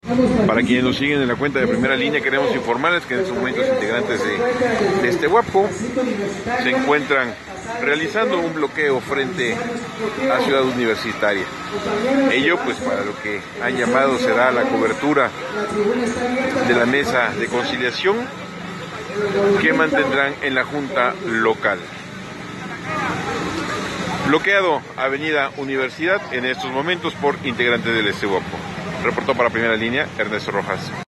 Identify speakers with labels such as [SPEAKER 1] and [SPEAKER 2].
[SPEAKER 1] Para quienes nos siguen en la cuenta de Primera Línea, queremos informarles que en estos momentos integrantes de este Guapo se encuentran realizando un bloqueo frente a Ciudad Universitaria. Ello pues para lo que han llamado será la cobertura de la mesa de conciliación que mantendrán en la Junta Local. Bloqueado Avenida Universidad en estos momentos por integrantes del Guapo. Reportó para Primera Línea Ernesto Rojas.